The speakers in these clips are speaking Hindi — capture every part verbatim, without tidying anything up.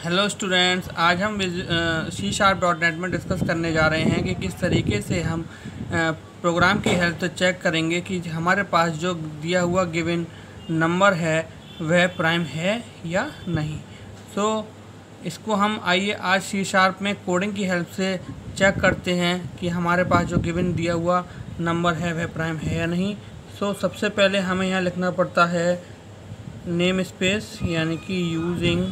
हेलो स्टूडेंट्स, आज हम सी शार्प डॉट नेट में डिस्कस करने जा रहे हैं कि किस तरीके से हम प्रोग्राम की हेल्प से चेक करेंगे कि हमारे पास जो दिया हुआ गिवन नंबर है वह प्राइम है या नहीं। सो so, इसको हम आइए आज सी शार्प में कोडिंग की हेल्प से चेक करते हैं कि हमारे पास जो गिवन दिया हुआ नंबर है वह प्राइम है या नहीं। सो so, सबसे पहले हमें यहाँ लिखना पड़ता है नेम स्पेस, यानी कि using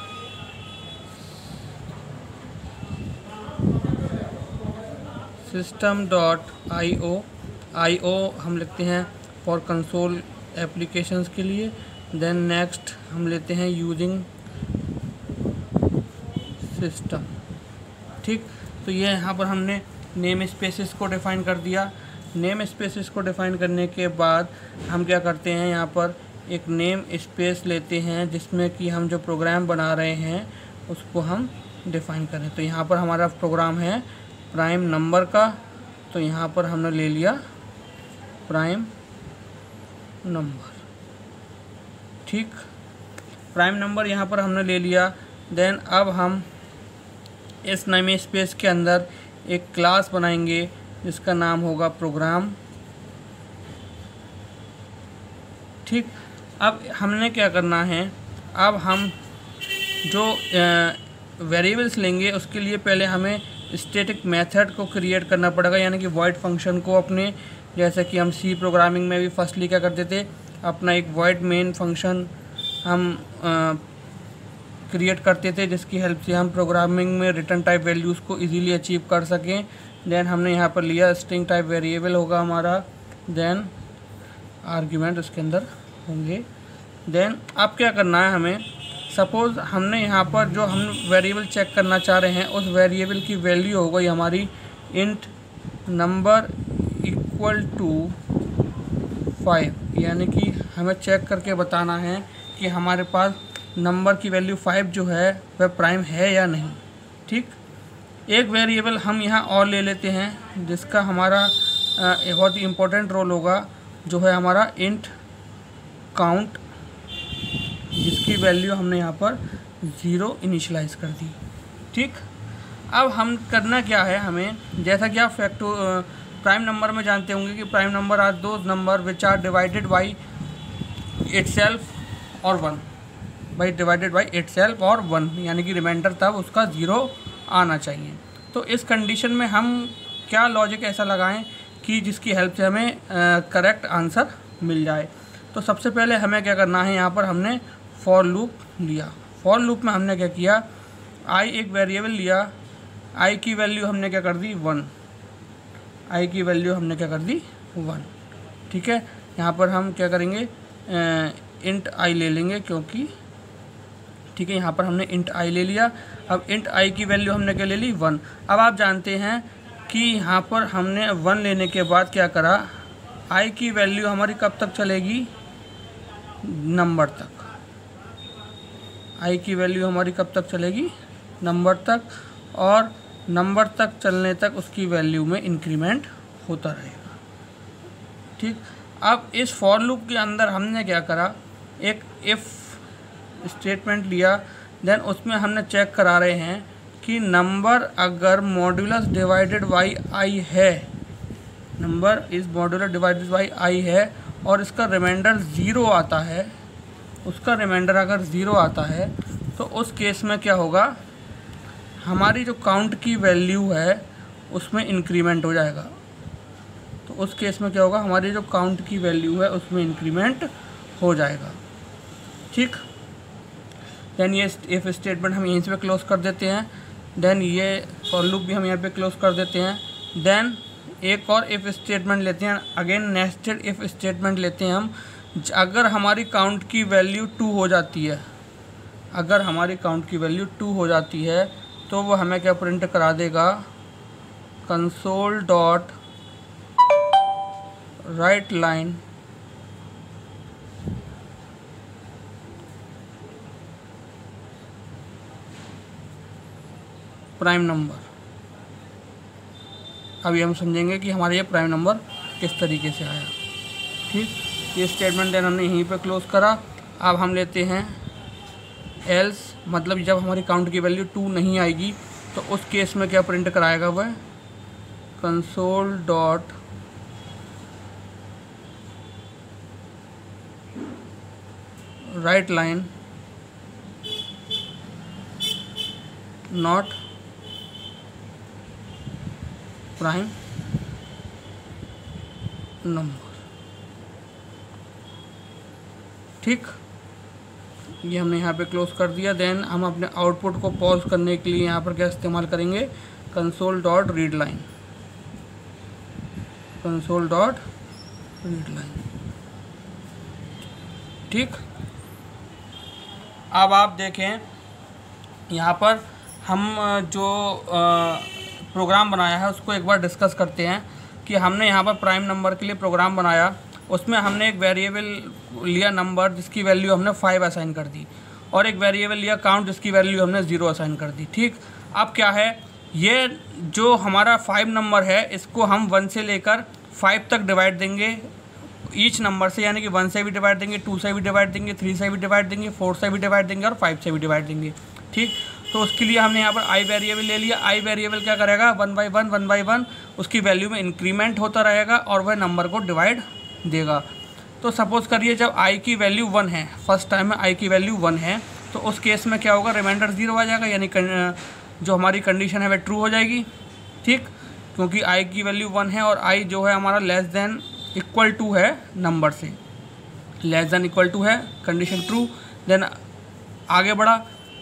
system dot I O I O हम लिखते हैं फॉर कंसोल एप्लीकेशंस के लिए। देन नेक्स्ट हम लेते हैं यूजिंग सिस्टम। ठीक, तो ये यहाँ पर हमने नेम स्पेसिस को डिफ़ाइन कर दिया। नेम स्पेसिस को डिफ़ाइन करने के बाद हम क्या करते हैं, यहाँ पर एक नेम स्पेस लेते हैं जिसमें कि हम जो प्रोग्राम बना रहे हैं उसको हम डिफ़ाइन करें। तो यहाँ पर हमारा प्रोग्राम है प्राइम नंबर का, तो यहाँ पर हमने ले लिया प्राइम नंबर। ठीक, प्राइम नंबर यहाँ पर हमने ले लिया। देन अब हम इस नेम स्पेस के अंदर एक क्लास बनाएंगे जिसका नाम होगा प्रोग्राम। ठीक, अब हमने क्या करना है, अब हम जो वेरिएबल्स लेंगे उसके लिए पहले हमें स्टैटिक मेथड को क्रिएट करना पड़ेगा, यानी कि वॉइड फंक्शन को अपने, जैसे कि हम सी प्रोग्रामिंग में भी फर्स्टली क्या करते थे, अपना एक वॉइड मेन फंक्शन हम क्रिएट करते थे जिसकी हेल्प से हम प्रोग्रामिंग में रिटर्न टाइप वैल्यूज़ को इजीली अचीव कर सकें। देन हमने यहाँ पर लिया स्ट्रिंग टाइप वेरिएबल होगा हमारा, देन आर्ग्यूमेंट उसके अंदर होंगे। देन अब क्या करना है हमें, सपोज़ हमने यहाँ पर जो हम वेरिएबल चेक करना चाह रहे हैं उस वेरिएबल की वैल्यू हो गई हमारी int number equal to five, यानी कि हमें चेक करके बताना है कि हमारे पास नंबर की वैल्यू फाइव जो है वह प्राइम है या नहीं। ठीक, एक वेरिएबल हम यहाँ और ले लेते हैं जिसका हमारा एक बहुत ही इम्पोर्टेंट रोल होगा, जो है हमारा इंट काउंट, जिसकी वैल्यू हमने यहाँ पर ज़ीरो इनिशलाइज कर दी। ठीक, अब हम करना क्या है, हमें जैसा कि आप फैक्टो प्राइम नंबर में जानते होंगे कि prime number are those number which are divided by itself और one, by divided by itself और वन, यानी कि रिमाइंडर तब उसका ज़ीरो आना चाहिए। तो इस कंडीशन में हम क्या लॉजिक ऐसा लगाएं कि जिसकी हेल्प से हमें करेक्ट आंसर मिल जाए। तो सबसे पहले हमें क्या करना है, यहाँ पर हमने फॉर लूप लिया। फॉर लूप में हमने क्या किया, आई एक वेरिएबल लिया, आई की वैल्यू हमने क्या कर दी वन, आई की वैल्यू हमने क्या कर दी वन। ठीक है, यहाँ पर हम क्या करेंगे, इंट आई ले लेंगे क्योंकि, ठीक है, यहाँ पर हमने इंट आई ले लिया। अब इंट आई की वैल्यू हमने क्या ले ली वन। अब आप जानते हैं कि यहाँ पर हमने वन लेने के बाद क्या करा, आई की वैल्यू हमारी कब तक चलेगी, नंबर तक। आई की वैल्यू हमारी कब तक चलेगी, नंबर तक, और नंबर तक चलने तक उसकी वैल्यू में इंक्रीमेंट होता रहेगा। ठीक, अब इस फॉर लूप के अंदर हमने क्या करा, एक इफ़ स्टेटमेंट लिया। देन उसमें हमने चेक करा रहे हैं कि नंबर अगर मॉड्यूलस डिवाइडेड बाई आई है, number is modulus divided by I है और इसका रिमाइंडर ज़ीरो आता है, उसका रिमाइंडर अगर ज़ीरो आता है तो उस केस में क्या होगा, हमारी जो काउंट की वैल्यू है उसमें इंक्रीमेंट हो जाएगा। तो उस केस में क्या होगा, हमारी जो काउंट की वैल्यू है उसमें इंक्रीमेंट हो जाएगा। ठीक, देन ये इफ स्टेटमेंट हम यहीं से क्लोज कर देते हैं। देन ये फॉर लूप भी हम यहाँ पे क्लोज कर देते हैं। देन एक और इफ़ स्टेटमेंट लेते हैं, अगेन नेस्टेड इफ़ स्टेटमेंट लेते हैं हम। अगर हमारी काउंट की वैल्यू टू हो जाती है, अगर हमारी काउंट की वैल्यू टू हो जाती है तो वो हमें क्या प्रिंट करा देगा, console dot write line prime number. अभी हम समझेंगे कि हमारा ये प्राइम नंबर किस तरीके से आया। ठीक, ये स्टेटमेंट देन हमने यहीं पे क्लोज करा। अब हम लेते हैं एल्स मतलब जब हमारी काउंट की वैल्यू टू नहीं आएगी तो उस केस में क्या प्रिंट कराएगा वह, console dot write line not prime number. ठीक, ये हमने यहाँ पे क्लोज कर दिया। देन हम अपने आउटपुट को पॉज करने के लिए यहाँ पर क्या इस्तेमाल करेंगे, console dot read line, console dot read line. ठीक, अब आप देखें यहाँ पर हम जो प्रोग्राम बनाया है उसको एक बार डिस्कस करते हैं कि हमने यहाँ पर प्राइम नंबर के लिए प्रोग्राम बनाया, उसमें हमने एक वेरिएबल लिया नंबर जिसकी वैल्यू हमने फाइव असाइन कर दी, और एक वेरिएबल लिया काउंट जिसकी वैल्यू हमने ज़ीरो असाइन कर दी। ठीक, अब क्या है, ये जो हमारा फाइव नंबर है इसको हम वन से लेकर फाइव तक डिवाइड देंगे ईच नंबर से, यानी कि वन से भी डिवाइड देंगे, टू से भी डिवाइड देंगे, थ्री से भी डिवाइड देंगे, फोर से भी डिवाइड देंगे और फाइव से भी डिवाइड देंगे। ठीक, तो उसके लिए हमने यहाँ पर आई वेरिएबल ले लिया। आई वेरिएबल क्या करेगा, one by one one by one उसकी वैल्यू में इंक्रीमेंट होता रहेगा और वह नंबर को डिवाइड देगा। तो सपोज़ करिए जब आई की वैल्यू वन है, फर्स्ट टाइम में आई की वैल्यू वन है, तो उस केस में क्या होगा, रिमाइंडर ज़ीरो आ जाएगा, यानी जो हमारी कंडीशन है वह ट्रू हो जाएगी। ठीक, क्योंकि आई की वैल्यू वन है और आई जो है हमारा लेस देन इक्वल टू है नंबर से, लेस देन इक्वल टू है, कंडीशन ट्रू। देन आगे बढ़ा,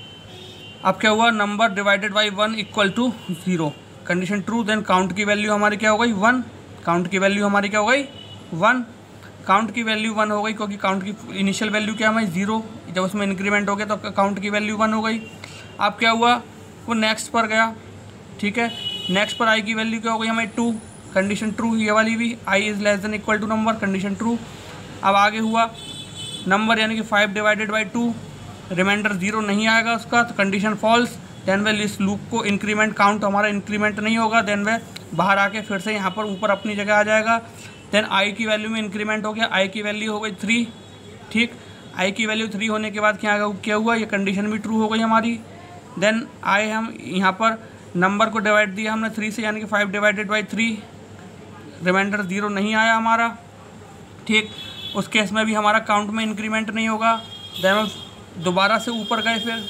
अब क्या हुआ, number divided by one equal to zero, condition true. Then count की वैल्यू हमारी क्या हो गई, वन, काउंट की वैल्यू हमारी क्या हो गई, वन, काउंट की वैल्यू वन हो गई क्योंकि काउंट की इनिशियल वैल्यू क्या हमारी ज़ीरो, जब उसमें इंक्रीमेंट हो गया तो काउंट की वैल्यू वन हो गई। अब क्या हुआ, वो नेक्स्ट पर गया। ठीक है, नेक्स्ट पर आई की वैल्यू क्या हो गई हमारी टू, कंडीशन ट्रू, ये वाली भी, I is less than equal to number, condition true. अब आगे हुआ नंबर यानी कि five divided by two, remainder zero नहीं आएगा उसका, तो कंडीशन फॉल्स। देन वह इस लूप को इंक्रीमेंट, काउंट हमारा इंक्रीमेंट नहीं होगा, देन वह बाहर आके फिर से यहाँ पर ऊपर अपनी जगह आ जाएगा। देन आई की वैल्यू में इंक्रीमेंट हो गया, आई की वैल्यू हो गई थ्री। ठीक, आई की वैल्यू थ्री होने के बाद क्या क्या हुआ, ये कंडीशन भी ट्रू हो गई हमारी। देन आई हम यहाँ पर नंबर को डिवाइड दिया हमने थ्री से, यानी कि five divided by three, remainder zero नहीं आया हमारा। ठीक, उस केस में भी हमारा काउंट में इंक्रीमेंट नहीं होगा। देन दोबारा से ऊपर गए, फिर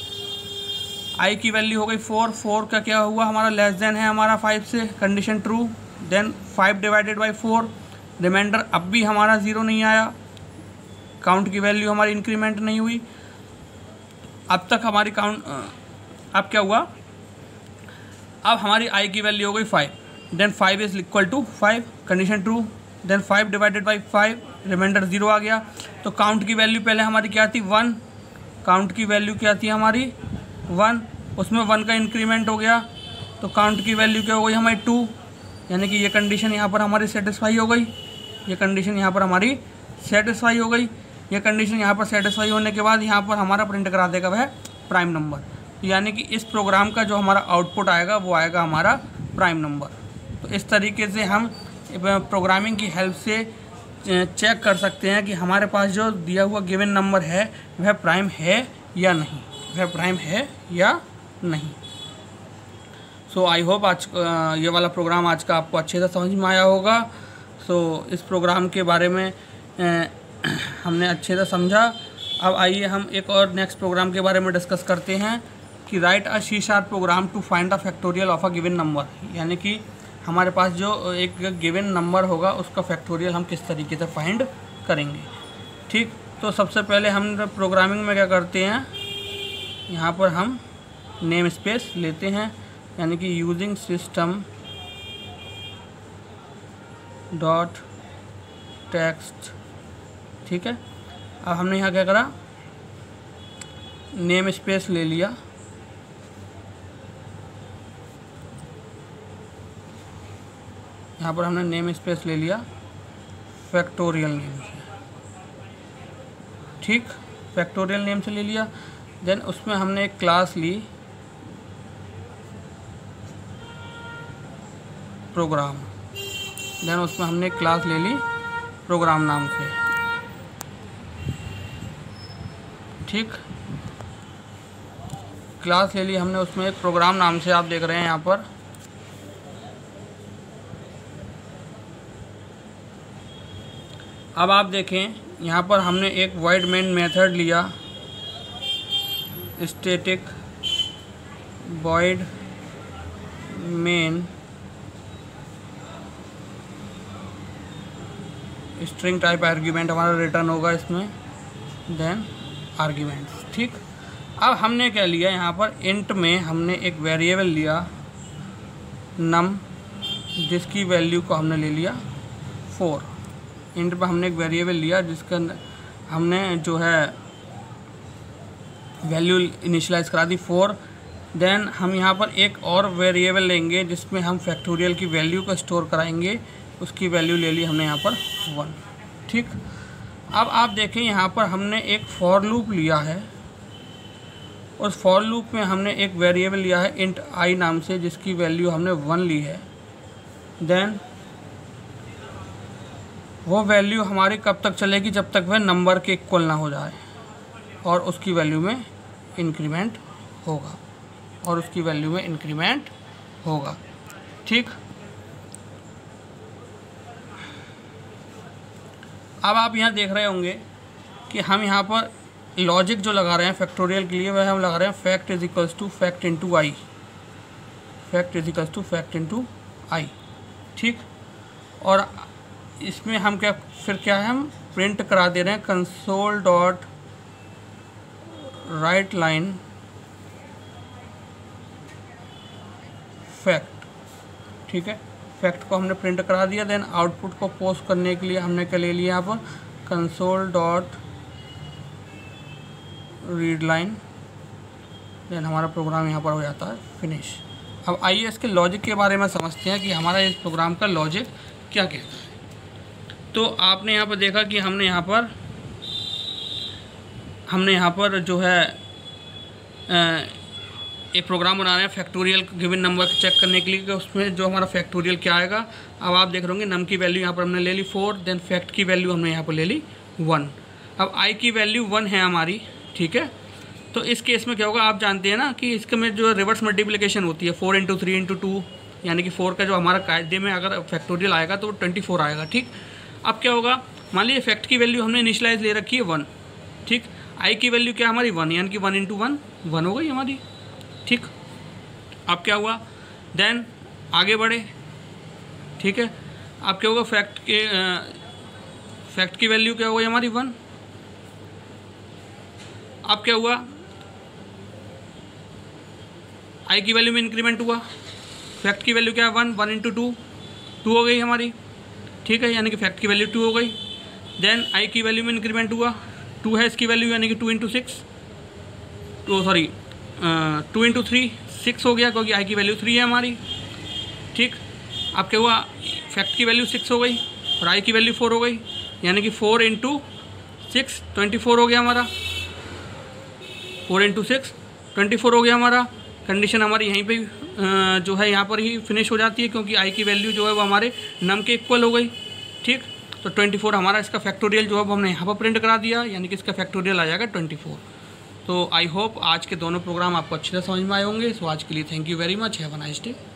आई की वैल्यू हो गई फोर, फोर का क्या हुआ हमारा, लेस देन है हमारा फाइव से, condition true. Then five divided by four, remainder अब भी हमारा ज़ीरो नहीं आया, काउंट की वैल्यू हमारी इंक्रीमेंट नहीं हुई। अब तक हमारी काउंट, अब क्या हुआ, अब हमारी आई की वैल्यू हो गई five, then five is equal to five, condition true. Then five divided by five, reminder zero आ गया, तो काउंट की वैल्यू पहले हमारी क्या थी, वन, काउंट की वैल्यू क्या थी हमारी वन, उसमें वन का इंक्रीमेंट हो गया, तो काउंट की वैल्यू क्या हो गई हमारी टू, यानी कि ये कंडीशन यहाँ पर हमारी सेटिस्फाई हो गई, ये कंडीशन यहाँ पर हमारी सेटिस्फाई हो गई। ये कंडीशन यहाँ पर सेटिस्फाई होने के बाद यहाँ पर हमारा प्रिंट करा देगा वह प्राइम नंबर, यानी कि इस प्रोग्राम का जो हमारा आउटपुट आएगा वो आएगा हमारा प्राइम नंबर। तो इस तरीके से हम प्रोग्रामिंग की हेल्प से चेक कर सकते हैं कि हमारे पास जो दिया हुआ गिवन नंबर है वह प्राइम है या नहीं, वह प्राइम है या नहीं। सो आई होप आज ये वाला प्रोग्राम आज का आपको अच्छे से समझ में आया होगा। सो so, इस प्रोग्राम के बारे में ए, हमने अच्छे से समझा। अब आइए हम एक और नेक्स्ट प्रोग्राम के बारे में डिस्कस करते हैं कि write a C sharp program to find the factorial of a given number, यानी कि हमारे पास जो एक गिवन नंबर होगा उसका फैक्टोरियल हम किस तरीके से फाइंड करेंगे। ठीक, तो सबसे पहले हम प्रोग्रामिंग में क्या करते हैं, यहाँ पर हम नेम स्पेस लेते हैं, यानी कि यूजिंग सिस्टम डॉट टेक्स्ट। ठीक है, अब हमने यहाँ क्या करा, नेम स्पेस ले लिया, यहाँ पर हमने नेम स्पेस ले लिया फैक्टोरियल नेम से। ठीक, फैक्टोरियल नेम से ले लिया। देन उसमें हमने एक क्लास ली प्रोग्राम, देन उसमें हमने एक क्लास ले ली प्रोग्राम नाम से। ठीक, क्लास ले ली हमने, उसमें एक प्रोग्राम नाम से आप देख रहे हैं यहाँ पर। अब आप देखें यहाँ पर हमने एक वॉइड मेन मेथड लिया, static void main string type argument हमारा रिटर्न होगा इसमें, देन आर्ग्यूमेंट्स। ठीक, अब हमने क्या लिया यहाँ पर, इंट में हमने एक वेरिएबल लिया नम, जिसकी वैल्यू को हमने ले लिया फोर। इंट पर हमने एक वेरिएबल लिया जिसका हमने जो है वैल्यू इनिशियलाइज करा दी फोर। देन हम यहाँ पर एक और वेरिएबल लेंगे जिसमें हम फैक्टोरियल की वैल्यू को स्टोर कराएंगे, उसकी वैल्यू ले ली हमने यहाँ पर वन। ठीक, अब आप देखें यहाँ पर हमने एक फॉर लूप लिया है, उस फॉर लूप में हमने एक वेरिएबल लिया है इंट आई नाम से, जिसकी वैल्यू हमने वन ली है। देन वो वैल्यू हमारी कब तक चलेगी, जब तक वह नंबर के इक्वल ना हो जाए, और उसकी वैल्यू में इंक्रीमेंट होगा, और उसकी वैल्यू में इंक्रीमेंट होगा। ठीक, अब आप यहाँ देख रहे होंगे कि हम यहाँ पर लॉजिक जो लगा रहे हैं फैक्टोरियल के लिए, वह हम लगा रहे हैं fact is equals to fact into i, fact is equals to fact into i. ठीक, और इसमें हम क्या फिर क्या है, हम प्रिंट करा दे रहे हैं console dot write line fact. ठीक है, फैक्ट को हमने प्रिंट करा दिया। देन आउटपुट को पोस्ट करने के लिए हमने क्या ले लिया यहाँ पर, console dot read line. Then हमारा प्रोग्राम यहाँ पर हो जाता है फिनिश। अब आइए इसके लॉजिक के बारे में समझते हैं कि हमारा इस प्रोग्राम का लॉजिक क्या कहता है। तो आपने यहाँ पर देखा कि हमने यहाँ पर हमने यहाँ पर जो है एक प्रोग्राम बना रहे हैं फैक्टोरियल गिवन नंबर चेक करने के लिए कि उसमें जो हमारा फैक्टोरियल क्या आएगा। अब आप देख रहे होंगे नम की वैल्यू यहाँ पर हमने ले ली फोर, देन फैक्ट की वैल्यू हमने यहाँ पर ले ली वन। अब आई की वैल्यू वन है हमारी। ठीक है, तो इस केस में क्या होगा, आप जानते हैं ना कि इसके में जो रिवर्स मल्टीप्लिकेशन होती है four into three into two, यानी कि फोर का जो हमारा कायदे में अगर फैक्टोरियल आएगा तो वो ट्वेंटी फोर आएगा। ठीक, अब क्या होगा, मान लीजिए फैक्ट की वैल्यू हमने इनिशियलाइज ले रखी है वन। ठीक, आई की वैल्यू क्या हमारी वन, यानी कि वन इंटू वन वन हो गई हमारी। ठीक, अब क्या हुआ, देन आगे बढ़े। ठीक है, अब क्या होगा, फैक्ट के फैक्ट की वैल्यू क्या हो गई हमारी वन। अब क्या हुआ, आई की वैल्यू में इंक्रीमेंट हुआ, फैक्ट की वैल्यू क्या है one, one into two two हो गई हमारी। ठीक है, यानी कि फैक्ट की वैल्यू टू हो गई। देन आई की वैल्यू में इंक्रीमेंट हुआ, टू है इसकी वैल्यू, यानी कि two into six two sorry two into three six हो गया, क्योंकि आई की वैल्यू थ्री है हमारी। ठीक, अब क्या हुआ, फैक्ट की वैल्यू सिक्स हो गई और आई की वैल्यू फोर हो गई, यानी कि four into six twenty four हो गया हमारा। Four into six twenty four हो गया हमारा। कंडीशन हमारी यहीं पे जो है यहाँ पर ही फिनिश हो जाती है, क्योंकि आई की वैल्यू जो है वो हमारे नम के इक्वल हो गई। ठीक, तो ट्वेंटी फोर हमारा इसका फैक्टोरियल जो है वो हमने यहाँ पर प्रिंट करा दिया, यानी कि इसका फैक्टोरियल आ जाएगा ट्वेंटी फोर। तो आई होप आज के दोनों प्रोग्राम आपको अच्छे से समझ में आए होंगे। सो आज के लिए thank you very much, have a nice day.